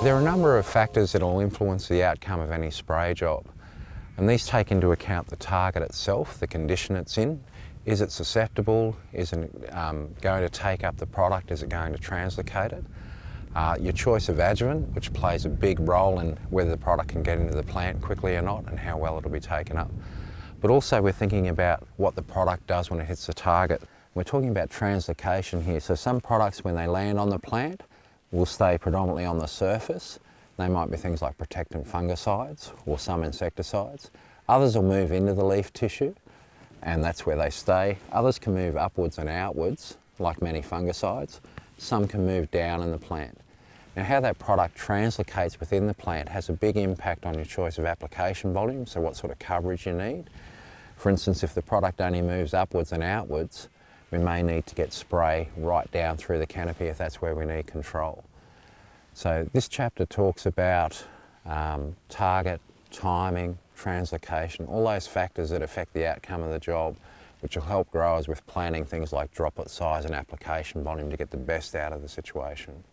There are a number of factors that will influence the outcome of any spray job, and these take into account the target itself, the condition it's in. Is it susceptible? Is it going to take up the product? Is it going to translocate it? Your choice of adjuvant, which plays a big role in whether the product can get into the plant quickly or not and how well it'll be taken up. But also we're thinking about what the product does when it hits the target. We're talking about translocation here, so some products when they land on the plant will stay predominantly on the surface. They might be things like protectant fungicides or some insecticides. Others will move into the leaf tissue and that's where they stay. Others can move upwards and outwards, like many fungicides. Some can move down in the plant. Now how that product translocates within the plant has a big impact on your choice of application volume, so what sort of coverage you need. For instance, if the product only moves upwards and outwards, we may need to get spray right down through the canopy if that's where we need control. So this chapter talks about target, timing, translocation, all those factors that affect the outcome of the job, which will help growers with planning things like droplet size and application volume to get the best out of the situation.